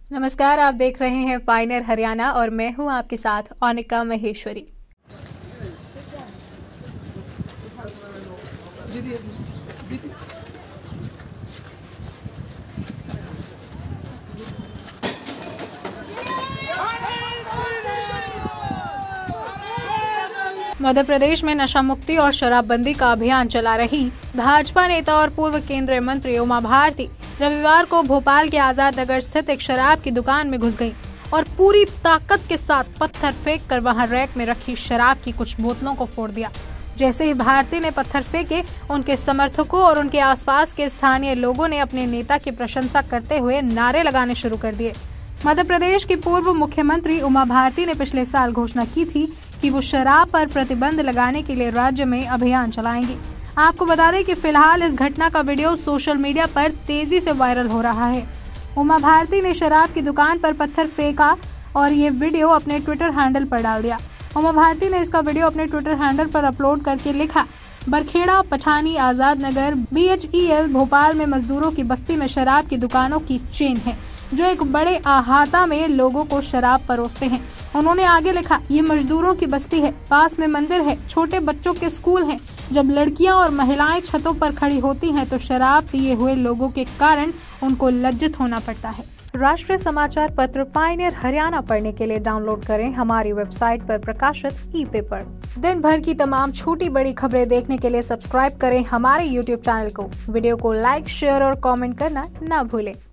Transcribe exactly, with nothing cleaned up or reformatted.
नमस्कार, आप देख रहे हैं पायनियर हरियाणा और मैं हूं आपके साथ अनिका महेश्वरी। मध्य प्रदेश में नशा मुक्ति और शराबबंदी का अभियान चला रही भाजपा नेता और पूर्व केंद्रीय मंत्री उमा भारती रविवार को भोपाल के आजाद नगर स्थित एक शराब की दुकान में घुस गईं और पूरी ताकत के साथ पत्थर फेंक कर वहां रैक में रखी शराब की कुछ बोतलों को फोड़ दिया। जैसे ही भारती ने पत्थर फेंके, उनके समर्थकों और उनके आसपास के स्थानीय लोगों ने अपने नेता की प्रशंसा करते हुए नारे लगाने शुरू कर दिए। मध्य प्रदेश की पूर्व मुख्यमंत्री उमा भारती ने पिछले साल घोषणा की थी कि वो शराब पर प्रतिबंध लगाने के लिए राज्य में अभियान चलाएंगी। आपको बता दें कि फिलहाल इस घटना का वीडियो सोशल मीडिया पर तेजी से वायरल हो रहा है। उमा भारती ने शराब की दुकान पर पत्थर फेंका और ये वीडियो अपने ट्विटर हैंडल पर डाल दिया। उमा भारती ने इसका वीडियो अपने ट्विटर हैंडल पर अपलोड करके लिखा, Barkheda Pathani Azad Nagar B H E L Bhopal में मजदूरों की बस्ती में शराब की दुकानों की चेन है जो एक बड़े अहाता में लोगों को शराब परोसते हैं। उन्होंने आगे लिखा, ये मजदूरों की बस्ती है, पास में मंदिर है, छोटे बच्चों के स्कूल हैं। जब लड़कियां और महिलाएं छतों पर खड़ी होती हैं तो शराब पिए हुए लोगों के कारण उनको लज्जित होना पड़ता है। राष्ट्रीय समाचार पत्र पायनियर हरियाणा पढ़ने के लिए डाउनलोड करें हमारी वेबसाइट पर प्रकाशित ई पेपर। दिन भर की तमाम छोटी बड़ी खबरें देखने के लिए सब्सक्राइब करें हमारे यूट्यूब चैनल को। वीडियो को लाइक, शेयर और कमेंट करना न भूलें।